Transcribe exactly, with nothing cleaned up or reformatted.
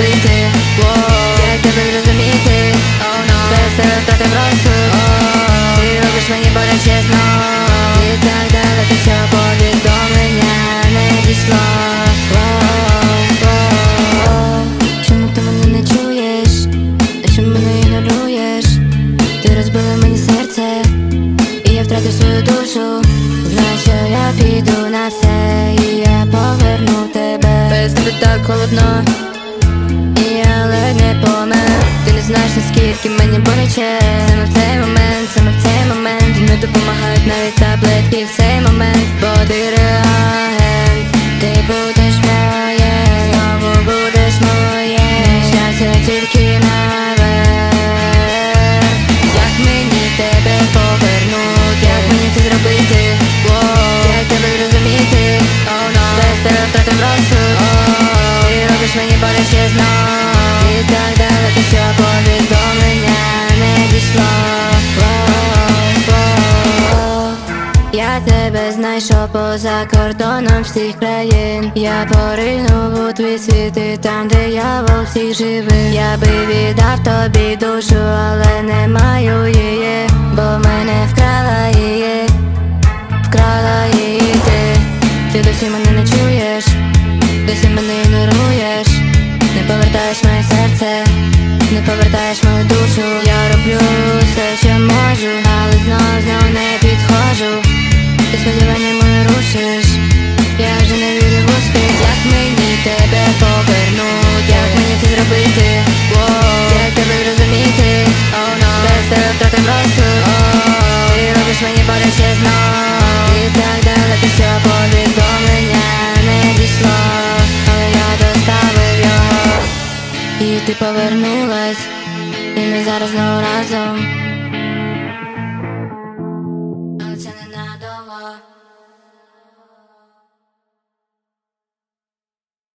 зробити, як тебе зрозуміти, без тебе втратив розсуд. Ти робиш мені боляче знов, і так далеко, що повідомлення не дійшло. Чому ти мене не чуєш? Чому мене ігноруєш? Ти розбила мені серце, і я втратив свою душу. Знаю, що я піду на все, і я поверну тебе. Без тебе так холодно, і я ледь не помер. Ти не знаєш, наскільки мені боляче. Саме в цей момент, саме в цей момент не допомагають навіть таблетки в цей момент. Бо ти реагент, ти будеш моє, знову будеш моє. Щастя тільки наверх. Як мені тебе повернуть, як мені це зробити, як тебе зрозуміти, без тебе втратив розсуд. Ти робиш мені боляче знов, і так далеко, що повідомлення не дійшло. Я тебе знайшов поза кордоном всіх країн. Я поринув у твій світ, і там, де диявол всіх живих. Я би віддав тобі душу, але не маю її, бо мене вкрала її, вкрала її ти. Ти досі мене не чуєш, досі мене ігноруєш. Не повертаєш моє серце, не повертаєш мою душу. Я роблю все, що можу, але знов, знов не підходжу. Ти сподівання мої рушиш, я вже не вірю в успіх. Як мені тебе повернуть, як мені це зробити, як тебе зрозуміти, без тебе втратив розсуд. Ти робиш мені боляче знов, і так далеко, що повідомлення не дійшло, але я доставив його. І ти повернулась, і ми зараз знову разом.